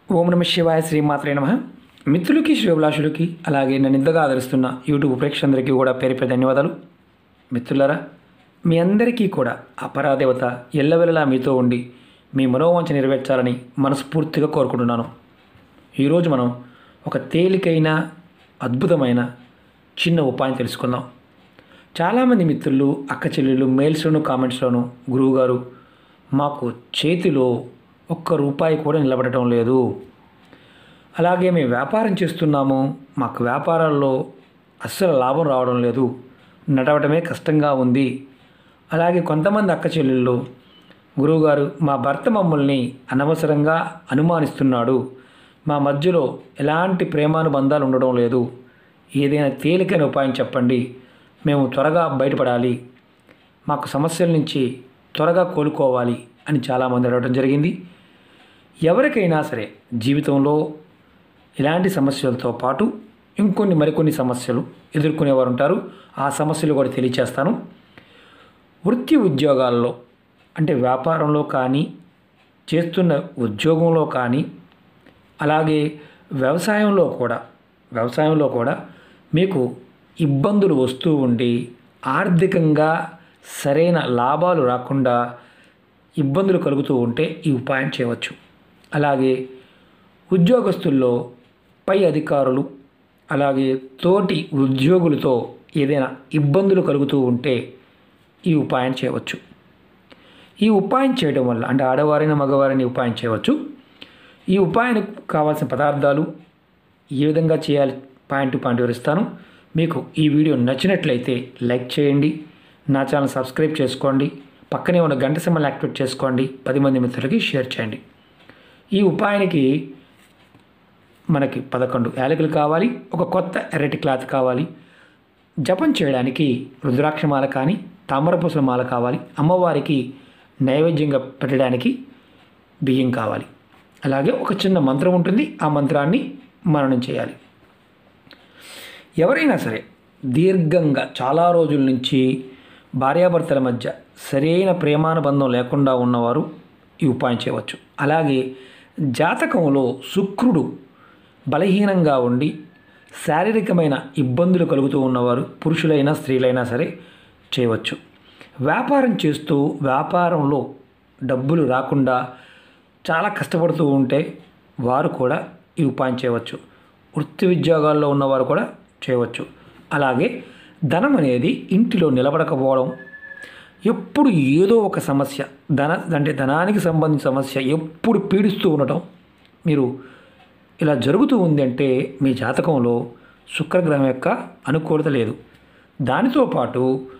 ఓం నమ శివాయ శ్రీమాత్రే నమః. మిత్రులకి శ్రేయోభిలాషులకి అలాగే నన్ను ఇంతగా ఆదరిస్తున్న యూట్యూబ్ ప్రేక్షకులందరికీ కూడా పేరు పేరు ధన్యవాదాలు. మిత్రులారా, మీ అందరికీ కూడా ఆ పరాదేవత ఎల్లవెల్లలా మీతో ఉండి మీ మనోవాంఛ నెరవేర్చాలని మనస్ఫూర్తిగా కోరుకుంటున్నాను. ఈరోజు మనం ఒక తేలికైన అద్భుతమైన చిన్న ఉపాయం తెలుసుకుందాం. చాలామంది మిత్రులు అక్క చెల్లెళ్ళు మెయిల్స్లోను కామెంట్స్లోను గురువుగారు మాకు చేతిలో ఒక్క రూపాయి కూడా నిలబడటం లేదు, అలాగే మేము వ్యాపారం చేస్తున్నాము, మాకు వ్యాపారాల్లో అస్సలు లాభం రావడం లేదు, నడవడమే కష్టంగా ఉంది. అలాగే కొంతమంది అక్క చెల్లెళ్ళు గురువుగారు మా భర్త మమ్మల్ని అనవసరంగా అనుమానిస్తున్నాడు, మా మధ్యలో ఎలాంటి ప్రేమానుబంధాలు ఉండడం లేదు, ఏదైనా తేలికైన ఉపాయం చెప్పండి, మేము త్వరగా బయటపడాలి, మాకు సమస్యల నుంచి త్వరగా కోలుకోవాలి అని చాలామంది అడగడం జరిగింది. ఎవరికైనా సరే జీవితంలో ఇలాంటి సమస్యలతో పాటు మరికొన్ని సమస్యలు ఎదుర్కొనేవారు ఉంటారు. ఆ సమస్యలు కూడా తెలియచేస్తాను. వృత్తి ఉద్యోగాల్లో అంటే వ్యాపారంలో కానీ, చేస్తున్న ఉద్యోగంలో కానీ, అలాగే వ్యవసాయంలో కూడా మీకు ఇబ్బందులు వస్తూ ఉండి ఆర్థికంగా సరైన లాభాలు రాకుండా ఇబ్బందులు కలుగుతూ ఉంటే ఈ ఉపాయం చేయవచ్చు. అలాగే ఉద్యోగస్తుల్లో పై అధికారులు అలాగే తోటి ఉద్యోగులతో ఏదైనా ఇబ్బందులు కలుగుతూ ఉంటే ఈ ఉపాయం చేయవచ్చు. ఈ ఉపాయం చేయడం వల్ల అంటే ఆడవారైన మగవారిని ఉపాయం చేయవచ్చు. ఈ ఉపాయానికి కావాల్సిన పదార్థాలు ఏ విధంగా చేయాలి పాయింట్ టు పాయింట్ వివరిస్తాను. మీకు ఈ వీడియో నచ్చినట్లయితే లైక్ చేయండి, నా ఛానల్ సబ్స్క్రైబ్ చేసుకోండి, పక్కనే ఉన్న గంట సింబల్ యాక్టివేట్ చేసుకోండి, 10 మంది మిత్రులకి షేర్ చేయండి. ఈ ఉపాయానికి మనకి 11 యాలకులు కావాలి, ఒక కొత్త ఎర్రటి క్లాత్ కావాలి, జపం చేయడానికి రుద్రాక్షమాల కానీ తామరపూసల మాల కావాలి, అమ్మవారికి నైవేద్యంగా పెట్టడానికి బియ్యం కావాలి, అలాగే ఒక చిన్న మంత్రం ఉంటుంది, ఆ మంత్రాన్ని మననం చేయాలి. ఎవరైనా సరే దీర్ఘంగా చాలా రోజుల నుంచి భార్యాభర్తల మధ్య సరైన ప్రేమానుబంధం లేకుండా ఉన్నవారు ఈ ఉపాయం చేయవచ్చు. అలాగే జాతకంలో శుక్రుడు బలహీనంగా ఉండి శారీరకమైన ఇబ్బందులు కలుగుతూ ఉన్నవారు పురుషులైనా స్త్రీలైనా సరే చేయవచ్చు. వ్యాపారం చేస్తూ వ్యాపారంలో డబ్బులు రాకుండా చాలా కష్టపడుతూ ఉంటే వారు కూడా ఈ ఉపాయం చేయవచ్చు. వృత్తి ఉద్యోగాల్లో ఉన్నవారు కూడా చేయవచ్చు. అలాగే ధనం అనేది ఇంటిలో నిలబడకపోవడం, ఎప్పుడు ఏదో ఒక సమస్య ధనానికి సంబంధించిన సమస్య ఎప్పుడు పీడిస్తూ ఉండటం, మీరు ఇలా జరుగుతూ ఉంది అంటే మీ జాతకంలో శుక్రగ్రహం యొక్క అనుకూలత లేదు. దానితో పాటు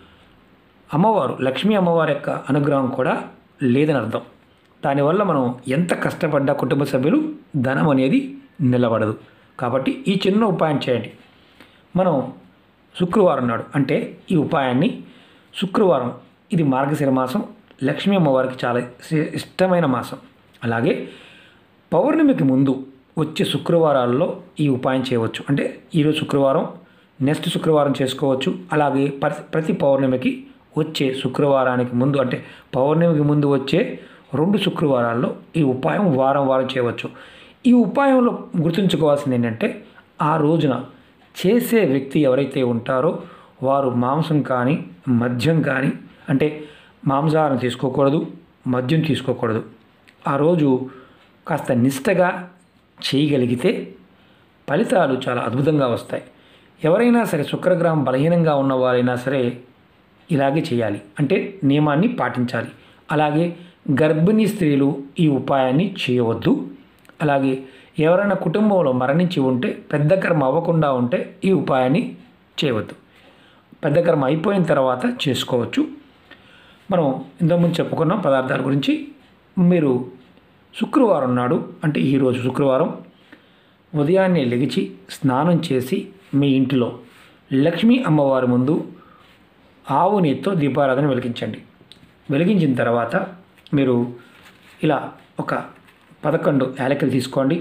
అమ్మవారు లక్ష్మీ అమ్మవారి యొక్క అనుగ్రహం కూడా లేదని అర్థం. దానివల్ల మనం ఎంత కష్టపడ్డా కుటుంబ సభ్యులు ధనం అనేది నిలబడదు. కాబట్టి ఈ చిన్న ఉపాయం చేయండి. మనం శుక్రవారం నాడు అంటే ఈ ఉపాయాన్ని శుక్రవారం, ఇది మార్గశిర మాసం, లక్ష్మీ అమ్మవారికి చాలా ఇష్టమైన మాసం. అలాగే పౌర్ణమికి ముందు వచ్చే శుక్రవారాల్లో ఈ ఉపాయం చేయవచ్చు. అంటే ఈరోజు శుక్రవారం, నెక్స్ట్ శుక్రవారం చేసుకోవచ్చు. అలాగే ప్రతి పౌర్ణమికి వచ్చే శుక్రవారానికి ముందు అంటే పౌర్ణమికి ముందు వచ్చే 2 శుక్రవారాల్లో ఈ ఉపాయం వారం చేయవచ్చు. ఈ ఉపాయంలో గుర్తుంచుకోవాల్సింది ఏంటంటే ఆ రోజున చేసే వ్యక్తి ఎవరైతే ఉంటారో వారు మాంసం కానీ మద్యం కానీ అంటే మాంసాహారం తీసుకోకూడదు, మద్యం తీసుకోకూడదు. ఆ రోజు కాస్త నిష్టగా చేయగలిగితే ఫలితాలు చాలా అద్భుతంగా వస్తాయి. ఎవరైనా సరే శుక్రగ్రహం బలహీనంగా ఉన్నవారైనా సరే ఇలాగే చేయాలి, అంటే నియమాన్ని పాటించాలి. అలాగే గర్భిణీ స్త్రీలు ఈ ఉపాయాన్ని చేయవద్దు. అలాగే ఎవరైనా కుటుంబంలో మరణించి ఉంటే పెద్ద కర్మ అవ్వకుండా ఉంటే ఈ ఉపాయాన్ని చేయవద్దు. పెద్ద కర్మ అయిపోయిన తర్వాత చేసుకోవచ్చు. మనం ఇంతకుముందు చెప్పుకున్న పదార్థాల గురించి. మీరు శుక్రవారం నాడు అంటే ఈరోజు శుక్రవారం ఉదయాన్నే లెగిచి స్నానం చేసి మీ ఇంటిలో లక్ష్మీ అమ్మవారి ముందు ఆవు నెయ్యితో దీపారాధన వెలిగించండి. వెలిగించిన తర్వాత మీరు ఇలా ఒక 11 యాలకులు తీసుకోండి.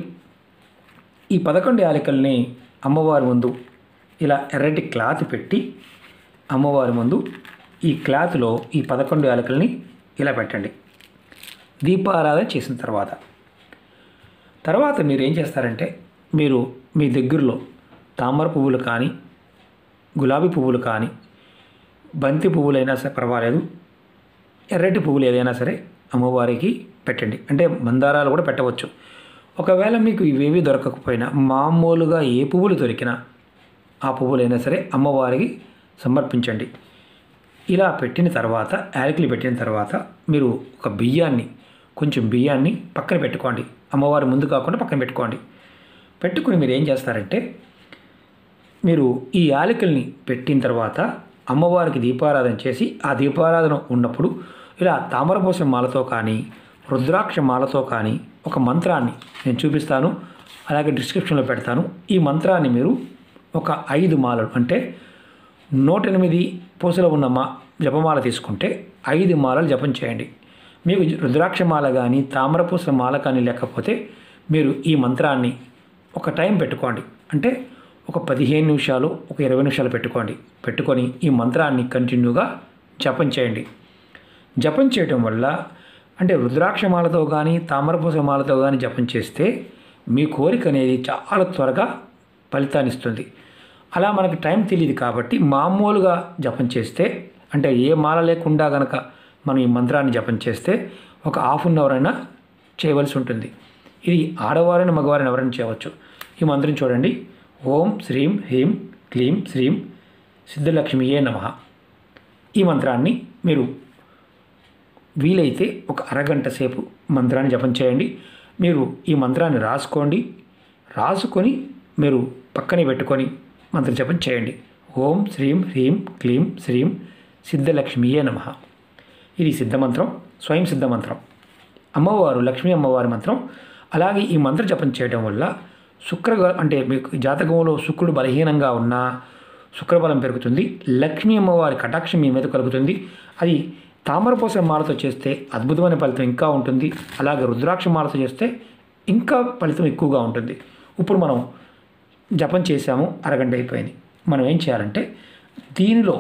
ఈ 11 యాలకుల్ని అమ్మవారి ముందు ఇలా ఎర్రటి క్లాత్ పెట్టి అమ్మవారి ముందు ఈ క్లాత్లో ఈ 11 యాలకుల్ని ఇలా పెట్టండి. దీపారాధన చేసిన తర్వాత తర్వాత మీరు ఏం చేస్తారంటే, మీరు మీ దగ్గరలో తామర పువ్వులు కానీ, గులాబీ పువ్వులు కానీ, బంతి పువ్వులైనా సరే పర్వాలేదు, ఎర్రటి పువ్వులు ఏదైనా సరే అమ్మవారికి పెట్టండి. అంటే మందారాలు కూడా పెట్టవచ్చు. ఒకవేళ మీకు ఇవేవి దొరకకపోయినా మామూలుగా ఏ పువ్వులు దొరికినా ఆ పువ్వులైనా సరే అమ్మవారికి సమర్పించండి. ఇలా పెట్టిన తర్వాత, యాలకులు పెట్టిన తర్వాత మీరు ఒక కొంచెం బియ్యాన్ని పక్కన పెట్టుకోండి. అమ్మవారి ముందు కాకుండా పక్కన పెట్టుకోండి. పెట్టుకుని మీరు ఏం చేస్తారంటే, మీరు ఈ యాలకుల్ని పెట్టిన తర్వాత అమ్మవారికి దీపారాధన చేసి, ఆ దీపారాధన ఉన్నప్పుడు ఇలా తామరపూస మాలతో కానీ, రుద్రాక్ష మాలతో కానీ ఒక మంత్రాన్ని నేను చూపిస్తాను, అలాగే డిస్క్రిప్షన్లో పెడతాను. ఈ మంత్రాన్ని మీరు ఒక 5 మాలలు, అంటే 108 పూసలు ఉన్న జపమాల తీసుకుంటే 5 మాలలు జపం చేయండి. మీకు రుద్రాక్ష మాల కానీ, తామరపూసల మాల కానీ లేకపోతే మీరు ఈ మంత్రాన్ని ఒక టైం పెట్టుకోండి. అంటే ఒక 15 నిమిషాలు, ఒక 20 నిమిషాలు పెట్టుకొని ఈ మంత్రాన్ని కంటిన్యూగా జపం చేయండి. జపం చేయటం వల్ల, అంటే రుద్రాక్షమాలతో కానీ తామరపూస మాలతో కానీ జపం చేస్తే మీ కోరిక అనేది చాలా త్వరగా ఫలితాన్ని ఇస్తుంది. అలా మనకు టైం తెలియదు కాబట్టి మామూలుగా జపం చేస్తే, అంటే ఏ మాల లేకుండా కనుక మనం ఈ మంత్రాన్ని జపం చేస్తే ఒక హాఫ్ అన్ అవర్ అయినా చేయవలసి ఉంటుంది. ఇది ఆడవారైన మగవారైన ఎవరైనా చేయవచ్చు. ఈ మంత్రం చూడండి. ఓం శ్రీం హ్రీం క్లీం శ్రీం సిద్ధలక్ష్మియే నమః. ఈ మంత్రాన్ని మీరు వీలైతే ఒక అరగంట సేపు మంత్రాన్ని జపం చేయండి. మీరు ఈ మంత్రాన్ని రాసుకొని మీరు పక్కనే పెట్టుకొని మంత్ర జపం చేయండి. ఓం శ్రీం హ్రీం క్లీం శ్రీం సిద్ధలక్ష్మియే నమః. ఇది సిద్ధమంత్రం, స్వయం సిద్ధ మంత్రం, అమ్మవారు లక్ష్మీ అమ్మవారి మంత్రం. అలాగే ఈ మంత్ర జపం చేయడం వల్ల అంటే మీకు జాతకంలో శుక్రుడు బలహీనంగా ఉన్నా శుక్రబలం పెరుగుతుంది. లక్ష్మీ అమ్మవారి కటాక్షం మీ మీద కలుగుతుంది. అది తామరపూస మాలతో చేస్తే అద్భుతమైన ఫలితం ఇంకా ఉంటుంది. అలాగే రుద్రాక్ష మాలతో చేస్తే ఇంకా ఫలితం ఎక్కువగా ఉంటుంది. ఇప్పుడు మనం జపం చేసాము, అరగంట అయిపోయింది. మనం ఏం చేయాలంటే, దీనిలో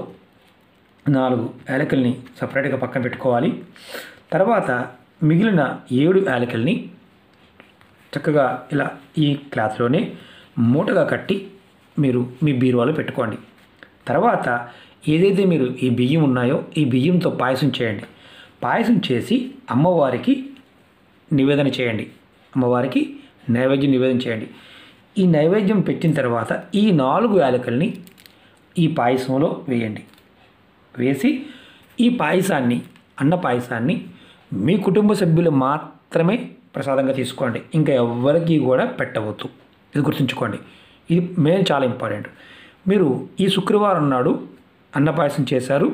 4 యాలకుల్ని సపరేట్గా పక్కన పెట్టుకోవాలి. తర్వాత మిగిలిన 7 యాలకుల్ని చక్కగా ఇలా ఈ క్లాత్లోనే మూటగా కట్టి మీరు మీ బీరువాలో పెట్టుకోండి. తర్వాత ఏదైతే మీరు ఈ బియ్యం ఉన్నాయో ఈ బియ్యంతో పాయసం చేయండి. పాయసం చేసి అమ్మవారికి నివేదన చేయండి. అమ్మవారికి నైవేద్యం నివేదన చేయండి. ఈ నైవేద్యం పెట్టిన తర్వాత ఈ 4 యాలకుల్ని ఈ పాయసంలో వేయండి. వేసి ఈ పాయసాన్ని, అన్న పాయసాన్ని మీ కుటుంబ సభ్యులు మాత్రమే ప్రసాదంగా తీసుకోండి. ఇంకా ఎవ్వరికీ కూడా పెట్టవద్దు. ఇది గుర్తుంచుకోండి. ఇది మెయిన్, చాలా ఇంపార్టెంట్. మీరు ఈ శుక్రవారం నాడు అన్న పాయసం చేశారు,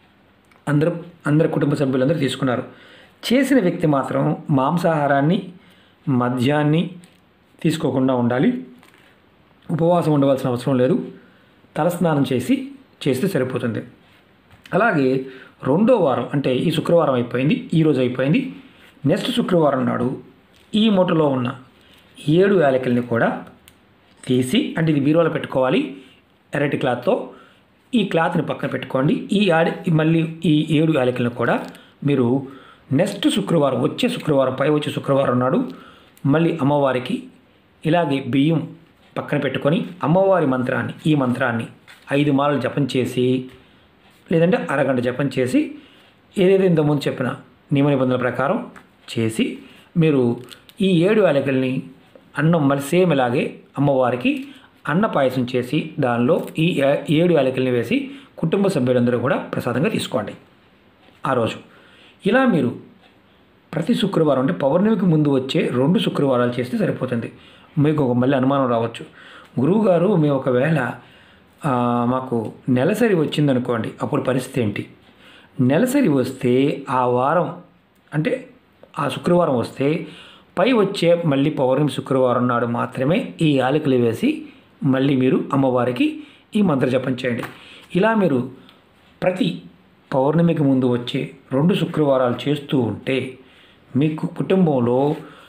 అందరు కుటుంబ సభ్యులందరూ తీసుకున్నారు. చేసిన వ్యక్తి మాత్రం మాంసాహారాన్ని మద్యాన్ని తీసుకోకుండా ఉండాలి. ఉపవాసం ఉండవలసిన అవసరం లేదు. తలస్నానం చేస్తే సరిపోతుంది. అలాగే రెండో వారం, అంటే ఈ శుక్రవారం అయిపోయింది, ఈరోజు అయిపోయింది. నెక్స్ట్ శుక్రవారం నాడు ఈ మూటలో ఉన్న 7 యాలకుల్ని కూడా తీసి, అంటే ఇది బీరువాలో పెట్టుకోవాలి ఎర్రటి క్లాత్తో. ఈ క్లాత్ని పక్కన పెట్టుకోండి. మళ్ళీ ఈ 7 యాలకులను కూడా మీరు నెక్స్ట్ శుక్రవారం, వచ్చే శుక్రవారం నాడు మళ్ళీ అమ్మవారికి ఇలాగే బియ్యం పక్కన పెట్టుకొని అమ్మవారి ఈ మంత్రాన్ని 5 మాలలు జపం చేసి, లేదంటే అరగంట జపం చేసి, ఏదైతే ఇంతకుముందు చెప్పిన నియమ నిబంధనల ప్రకారం చేసి, మీరు ఈ 7 యాలకుల్ని అన్నం మళ్ళీ సేమ్ ఇలాగే అమ్మవారికి అన్న పాయసం చేసి దానిలో ఈ 7 యాలకుల్ని వేసి కుటుంబ సభ్యులందరూ కూడా ప్రసాదంగా తీసుకోండి ఆ రోజు. ఇలా మీరు ప్రతి శుక్రవారం, అంటే పౌర్ణమికి ముందు వచ్చే 2 శుక్రవారాలు చేస్తే సరిపోతుంది. మీకు మళ్ళీ అనుమానం రావచ్చు, గురువుగారు మేము ఒకవేళ మాకు నెలసరి వచ్చిందనుకోండి, అప్పుడు పరిస్థితి ఏంటి? నెలసరి వస్తే ఆ వారం, అంటే ఆ శుక్రవారం వస్తే పై వచ్చే మళ్ళీ పౌర్ణమి శుక్రవారం నాడు మాత్రమే ఈ యాలకులు వేసి మళ్ళీ మీరు అమ్మవారికి ఈ మంత్ర జపం చేయండి. ఇలా మీరు ప్రతి పౌర్ణమికి ముందు వచ్చే 2 శుక్రవారాలు చేస్తూ ఉంటే మీకు కుటుంబంలో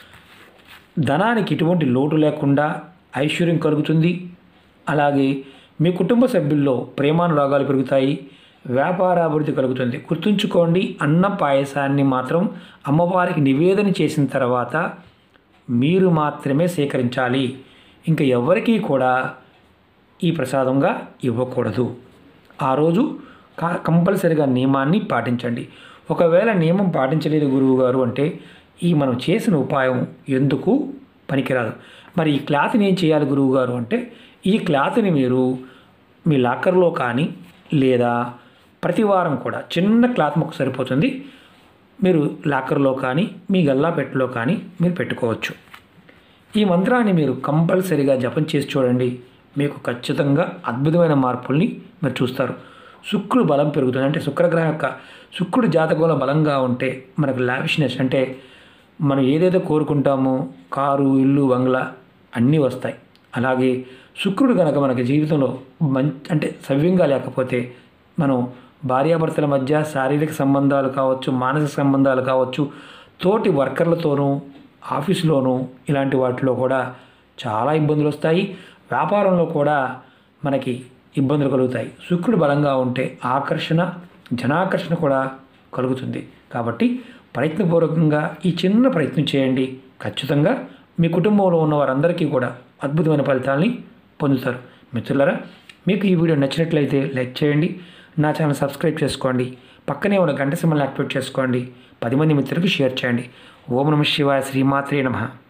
ధనానికి ఎటువంటి లోటు లేకుండా ఐశ్వర్యం కలుగుతుంది. అలాగే మీ కుటుంబ సభ్యుల్లో ప్రేమానురాగాలు పెరుగుతాయి, వ్యాపారాభివృద్ధి కలుగుతుంది. గుర్తుంచుకోండి, అన్న పాయసాన్ని మాత్రం అమ్మవారికి నివేదన చేసిన తర్వాత మీరు మాత్రమే సేకరించాలి. ఇంకా ఎవరికీ కూడా ఈ ప్రసాదంగా ఇవ్వకూడదు. ఆ రోజు కంపల్సరిగా నియమాన్ని పాటించండి. ఒకవేళ నియమం పాటించలేదు గురువుగారు అంటే ఈ మనం చేసిన ఉపాయం ఎందుకు పనికిరాదు. మరి ఈ క్లాత్ని ఏం చేయాలి గురువుగారు అంటే ఈ క్లాత్ని మీరు మీ లాకర్లో కానీ లేదా ప్రతి వారం కూడా చిన్న క్లాత్ ముక్క సరిపోతుంది, మీరు లాకర్లో కానీ మీ గల్లా పెట్టెలో కానీ మీరు పెట్టుకోవచ్చు. ఈ మంత్రాన్ని మీరు కంపల్సరిగా జపం చేసి చూడండి. మీకు ఖచ్చితంగా అద్భుతమైన మార్పుల్ని మీరు చూస్తారు. శుక్రుడు బలం పెరుగుతుంది. అంటే శుక్రగ్రహం యొక్క శుక్రుడు జాతకంలో బలంగా ఉంటే మనకు లావిష్నెస్ అంటే మనం ఏదైతే కోరుకుంటామో కారు, ఇల్లు, బంగ్లా అన్నీ వస్తాయి. అలాగే శుక్రుడు కనుక మనకి జీవితంలో అంటే సవ్యంగా లేకపోతే మనం భార్యాభర్తల మధ్య శారీరక సంబంధాలు కావచ్చు, మానసిక సంబంధాలు కావచ్చు, తోటి వర్కర్లతోనూ ఆఫీసులోనూ ఇలాంటి వాటిలో కూడా చాలా ఇబ్బందులు వస్తాయి. వ్యాపారంలో కూడా మనకి ఇబ్బందులు కలుగుతాయి. శుక్రుడు బలంగా ఉంటే ఆకర్షణ, జనాకర్షణ కూడా కలుగుతుంది. కాబట్టి ప్రయత్నపూర్వకంగా ఈ చిన్న ప్రయత్నం చేయండి. ఖచ్చితంగా మీ కుటుంబంలో ఉన్న వారందరికీ కూడా అద్భుతమైన ఫలితాలని పొందుతారు. మిత్రులారా, మీకు ఈ వీడియో నచ్చినట్లయితే లైక్ చేయండి, నా ఛానల్ సబ్స్క్రైబ్ చేసుకోండి, పక్కనే ఉన్న గంట సింబల్ని యాక్టివేట్ చేసుకోండి, 10 మంది మిత్రులకు షేర్ చేయండి. ఓం నమః శివాయ. శ్రీమాత్రే నమః.